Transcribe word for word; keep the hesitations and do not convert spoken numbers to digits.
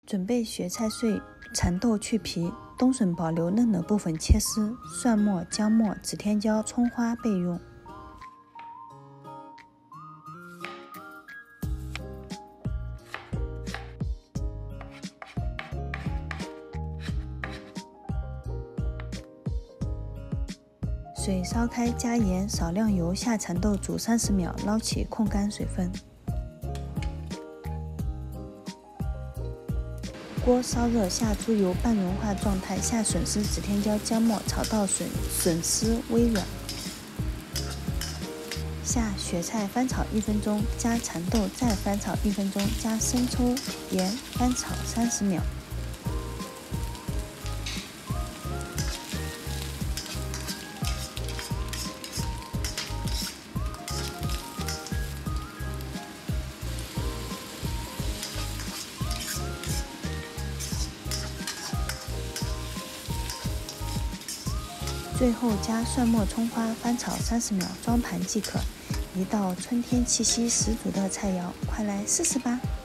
准备雪菜碎，蚕豆去皮，冬笋保留嫩的部分切丝，蒜末、姜末、指天椒、葱花备用。水烧开，加盐，少量油，下蚕豆煮三十秒，捞起控干水分。锅烧热，下猪油半融化状态，下笋丝、指天椒、姜末，炒到笋笋丝微软。下雪菜翻炒一分钟，加蚕豆再翻炒一分钟，加生抽、盐，翻炒三十秒。最后加蒜末、葱花，翻炒三十秒，装盘即可。一道春天气息十足的菜肴，快来试试吧！